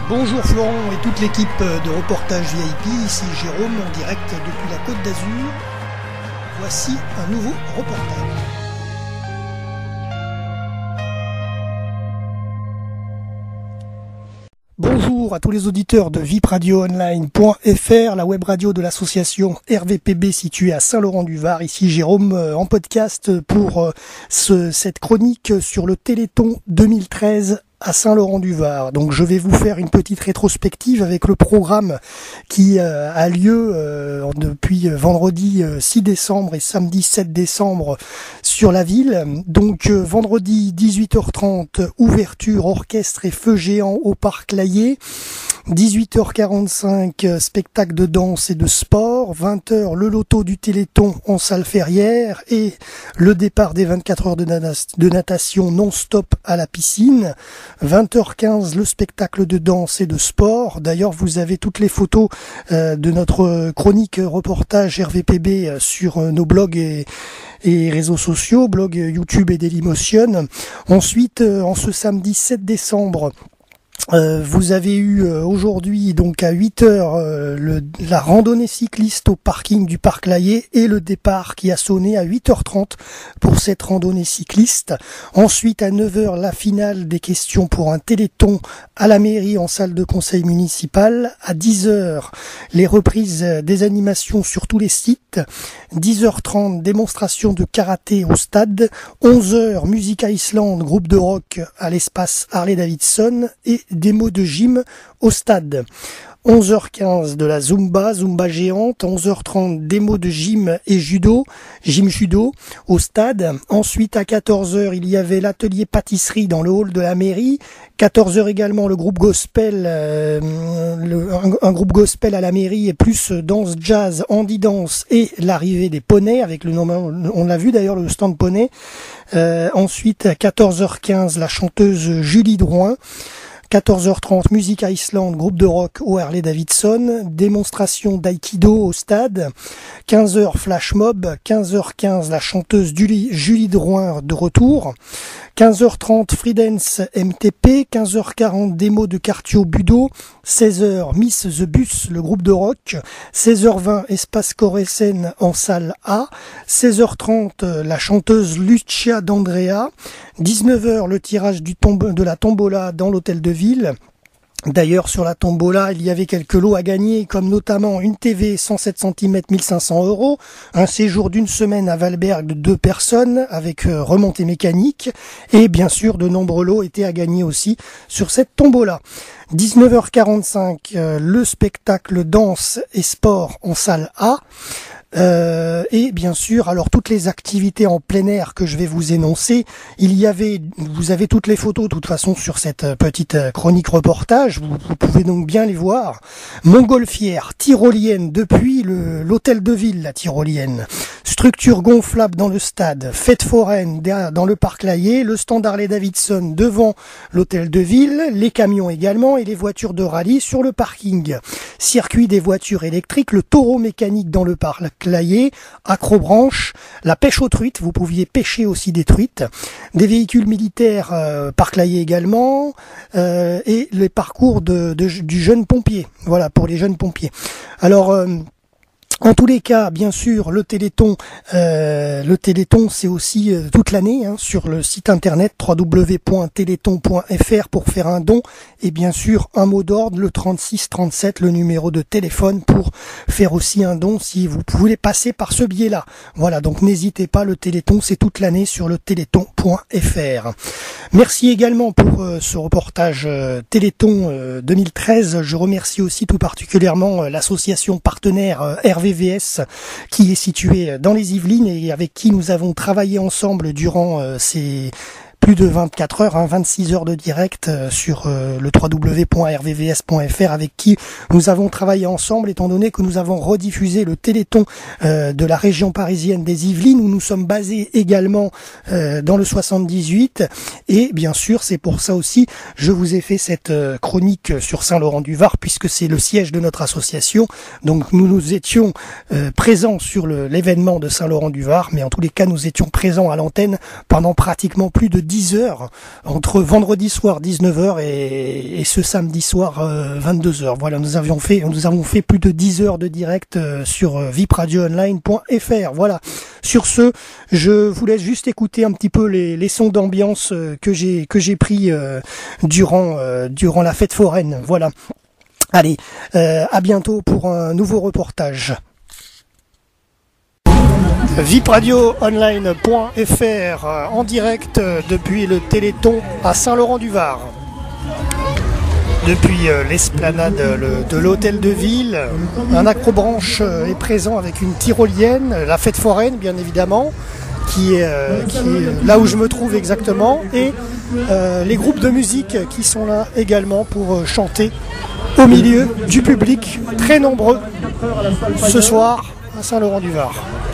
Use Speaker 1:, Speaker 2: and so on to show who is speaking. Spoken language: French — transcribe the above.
Speaker 1: Bonjour Florent et toute l'équipe de Reportage VIP, ici Jérôme en direct depuis la Côte d'Azur. Voici un nouveau reportage. Bonjour à tous les auditeurs de vipradioonline.fr, la web radio de l'association RVPB située à Saint-Laurent-du-Var. Ici Jérôme en podcast pour cette chronique sur le Téléthon 2013 à Saint-Laurent-du-Var. Donc je vais vous faire une petite rétrospective avec le programme qui a lieu depuis vendredi 6 décembre et samedi 7 décembre sur la ville. Donc vendredi 18h30, ouverture, orchestre et feu géant au Parc Layet. 18h45, spectacle de danse et de sport. 20h, le loto du Téléthon en salle Ferrière et le départ des 24 heures de natation non-stop à la piscine. 20h15, le spectacle de danse et de sport. D'ailleurs, vous avez toutes les photos de notre chronique reportage RVPB sur nos blogs et réseaux sociaux, blog YouTube et Dailymotion. Ensuite, en ce samedi 7 décembre, vous avez eu aujourd'hui donc à 8h la randonnée cycliste au parking du Parc Layet et le départ qui a sonné à 8h30 pour cette randonnée cycliste. Ensuite à 9h la finale des questions pour un téléthon à la mairie en salle de conseil municipal. À 10h les reprises des animations sur tous les sites. 10h30 démonstration de karaté au stade. 11h Musica Island, groupe de rock à l'espace Harley-Davidson et démo de gym au stade. 11h15 de la Zumba géante. 11h30 démo de gym et gym judo au stade. Ensuite à 14h il y avait l'atelier pâtisserie dans le hall de la mairie. 14h également le groupe gospel, un groupe gospel à la mairie et plus danse jazz, handi dance et l'arrivée des poneys avec le nom, on l'a vu d'ailleurs le stand poney. Ensuite à 14h15 la chanteuse Julie Drouin. 14h30, Musica Island, groupe de rock au Harley-Davidson, démonstration d'aïkido au stade, 15h flash mob, 15h15 la chanteuse Julie Drouin de retour, 15h30 free dance MTP, 15h40 démo de cardio budo, 16h Miss the Bus, le groupe de rock, 16h20 espace Corécène en salle A, 16h30 la chanteuse Lucia D'Andrea, 19h le tirage de la tombola dans l'hôtel de ville. D'ailleurs, sur la tombola, il y avait quelques lots à gagner, comme notamment une TV 107 cm 1500 €, un séjour d'une semaine à Valberg de 2 personnes avec remontée mécanique, et bien sûr, de nombreux lots étaient à gagner aussi sur cette tombola. 19h45, le spectacle danse et sport en salle A. Et bien sûr, alors toutes les activités en plein air que je vais vous énoncer, vous avez toutes les photos de toute façon sur cette petite chronique reportage, vous pouvez donc bien les voir. Montgolfière, tyrolienne depuis l'hôtel de ville, la tyrolienne, structure gonflable dans le stade, fête foraine dans le Parc Layet, le stand Harley-Davidson devant l'hôtel de ville, les camions également et les voitures de rallye sur le parking, circuit des voitures électriques, le taureau mécanique dans le Parc Layet, accrobranche, la pêche aux truites, vous pouviez pêcher aussi des truites, des véhicules militaires, Parc Layet également, et les parcours du jeune pompier, voilà pour les jeunes pompiers. Alors en tous les cas, bien sûr, le Téléthon c'est aussi toute l'année sur le site internet www.téléthon.fr pour faire un don et bien sûr un mot d'ordre, le 36 37, le numéro de téléphone pour faire aussi un don si vous voulez passer par ce biais-là. Voilà, donc n'hésitez pas, le Téléthon c'est toute l'année sur le téléthon.fr. Merci également pour ce reportage Téléthon 2013. Je remercie aussi tout particulièrement l'association partenaire RVVS qui est située dans les Yvelines et avec qui nous avons travaillé ensemble durant ces plus de 24 heures, 26 heures de direct sur le www.rvvs.fr avec qui nous avons travaillé ensemble étant donné que nous avons rediffusé le Téléthon de la région parisienne des Yvelines où nous sommes basés également dans le 78 et bien sûr c'est pour ça aussi je vous ai fait cette chronique sur Saint-Laurent-du-Var puisque c'est le siège de notre association, donc nous étions présents sur l'événement de Saint-Laurent-du-Var mais en tous les cas nous étions présents à l'antenne pendant pratiquement plus de 10 10h, entre vendredi soir 19h et ce samedi soir 22h. Voilà, nous avons fait plus de 10 heures de direct sur vipradioonline.fr. Voilà. Sur ce, je vous laisse juste écouter un petit peu les sons d'ambiance que j'ai pris durant la fête foraine. Voilà. Allez, à bientôt pour un nouveau reportage. vipradioonline.fr en direct depuis le Téléthon à Saint-Laurent-du-Var. Depuis l'esplanade de l'hôtel de ville, un acrobranche est présent avec une tyrolienne, la fête foraine bien évidemment, qui est là où je me trouve exactement, et les groupes de musique qui sont là également pour chanter au milieu du public très nombreux ce soir à Saint-Laurent-du-Var.